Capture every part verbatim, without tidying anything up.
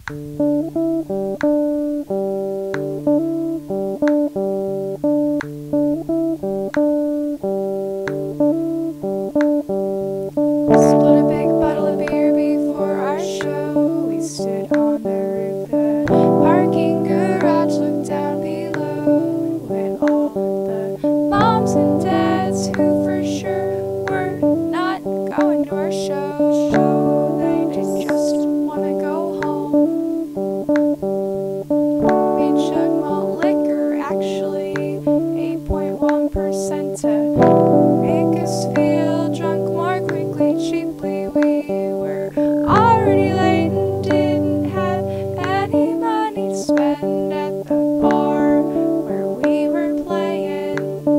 Split a big bottle of beer before our show. We stood on the roof, the parking garage, looked down below at all the moms and dads who for sure were not going to our show. Show they just wanna go home. We chug malt liquor, actually eight point one percent to make us feel drunk more quickly, cheaply. We were already late and didn't have any money to spend at the bar where we were playing.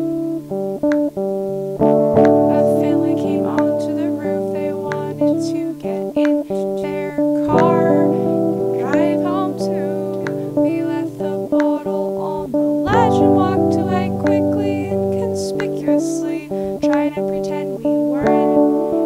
A family came onto the roof. They wanted to get in their car and drive home too. We left the bottle on the ledge and walked away quickly and conspicuously, trying to pretend we weren't